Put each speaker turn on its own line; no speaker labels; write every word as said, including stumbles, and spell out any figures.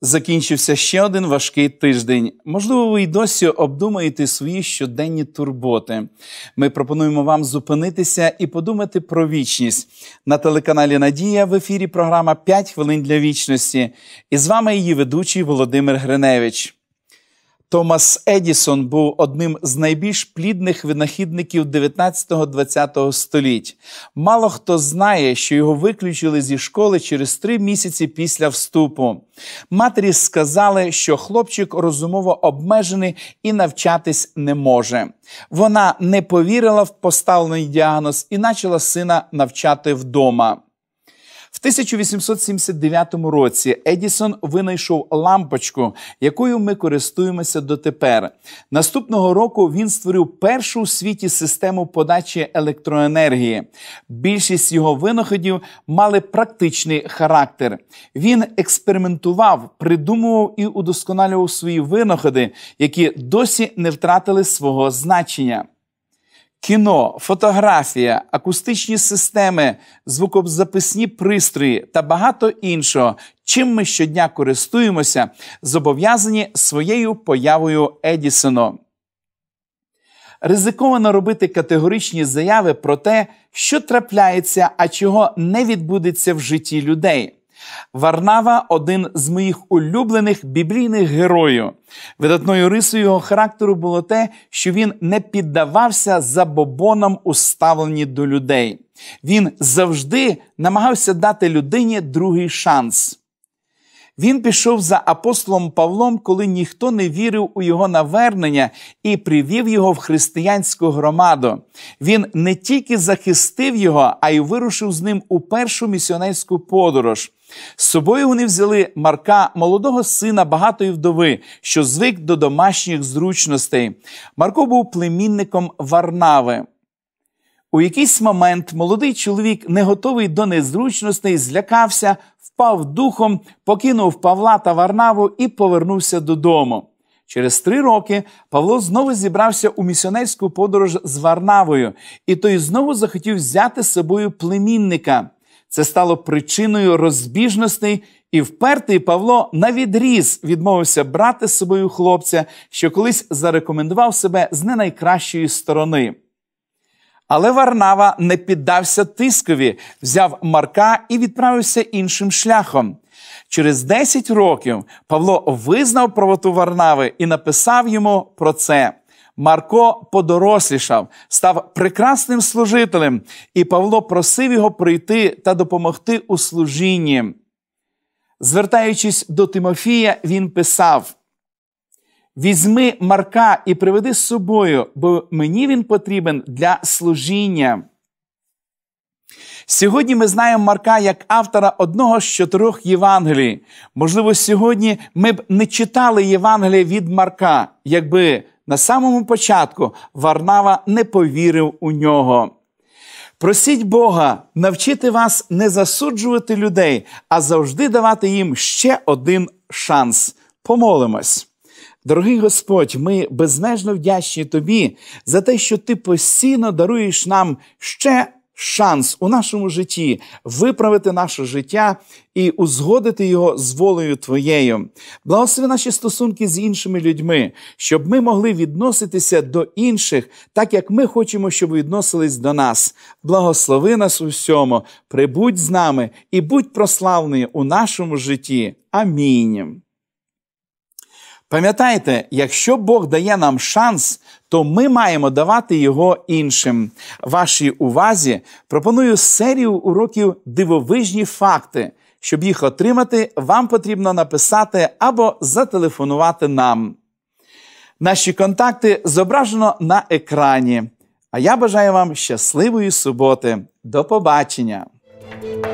Закінчився ще один важкий тиждень. Можливо, ви й досі обдумуєте свої щоденні турботи. Ми пропонуємо вам зупинитися і подумати про вічність. На телеканалі «Надія» в ефірі програма «п'ять хвилин для вічності». І з вами її ведучий Володимир Гриневич. Томас Едісон був одним з найбільш плідних винахідників дев'ятнадцятого-двадцятого століть. Мало хто знає, що його виключили зі школи через три місяці після вступу. Матері сказали, що хлопчик розумово обмежений і навчатись не може. Вона не повірила в поставлений діагноз і почала сина навчати вдома. В тисяча вісімсот сімдесят дев'ятому році Едісон винайшов лампочку, якою ми користуємося дотепер. Наступного року він створив першу у світі систему подачі електроенергії. Більшість його винаходів мали практичний характер. Він експериментував, придумував і удосконалював свої винаходи, які досі не втратили свого значення. Кіно, фотографія, акустичні системи, звукозаписні пристрої та багато іншого, чим ми щодня користуємося, зобов'язані своєю появою Едісона. Ризиковано робити категоричні заяви про те, що трапляється, а чого не відбудеться в житті людей. Варнава – один з моїх улюблених біблійних героїв. Видатною рисою його характеру було те, що він не піддавався забобонам у ставленні до людей. Він завжди намагався дати людині другий шанс. Він пішов за апостолом Павлом, коли ніхто не вірив у його навернення, і привів його в християнську громаду. Він не тільки захистив його, а й вирушив з ним у першу місіонерську подорож. З собою вони взяли Марка, молодого сина багатої вдови, що звик до домашніх зручностей. Марко був племінником Варнави. У якийсь момент молодий чоловік, не готовий до незручностей, злякався, впав духом, покинув Павла та Варнаву і повернувся додому. Через три роки Павло знову зібрався у місіонерську подорож з Варнавою, і той знову захотів взяти з собою племінника. Це стало причиною розбіжностей, і впертий Павло навідріз відмовився брати з собою хлопця, що колись зарекомендував себе з не найкращої сторони. Але Варнава не піддався тискові, взяв Марка і відправився іншим шляхом. Через десять років Павло визнав правоту Варнави і написав йому про це. Марко подорослішав, став прекрасним служителем, і Павло просив його прийти та допомогти у служінні. Звертаючись до Тимофія, він писав: «Візьми Марка і приведи з собою, бо мені він потрібен для служіння». Сьогодні ми знаємо Марка як автора одного з чотирьох Євангелій. Можливо, сьогодні ми б не читали Євангелія від Марка, якби на самому початку Варнава не повірив у нього. Просіть Бога навчити вас не засуджувати людей, а завжди давати їм ще один шанс. Помолимось. Дорогий Господь, ми безмежно вдячні Тобі за те, що Ти постійно даруєш нам ще шанс у нашому житті виправити наше життя і узгодити його з волею Твоєю. Благослови наші стосунки з іншими людьми, щоб ми могли відноситися до інших, так як ми хочемо, щоб відносились до нас. Благослови нас у всьому, прибудь з нами і будь прославлений у нашому житті. Амінь. Пам'ятайте, якщо Бог дає нам шанс, то ми маємо давати його іншим. Вашій увазі пропоную серію уроків «Дивовижні факти». Щоб їх отримати, вам потрібно написати або зателефонувати нам. Наші контакти зображено на екрані. А я бажаю вам щасливої суботи. До побачення!